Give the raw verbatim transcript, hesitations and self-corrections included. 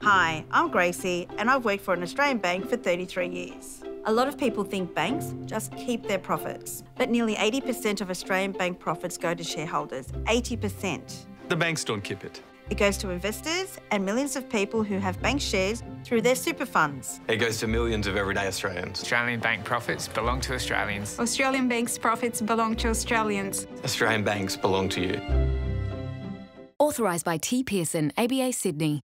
Hi, I'm Gracie and I've worked for an Australian bank for thirty-three years. A lot of people think banks just keep their profits, but nearly eighty percent of Australian bank profits go to shareholders, eighty percent. The banks don't keep it. It goes to investors and millions of people who have bank shares through their super funds. It goes to millions of everyday Australians. Australian bank profits belong to Australians. Australian banks' profits belong to Australians. Australian banks belong to you. Authorised by T Pearson, A B A Sydney.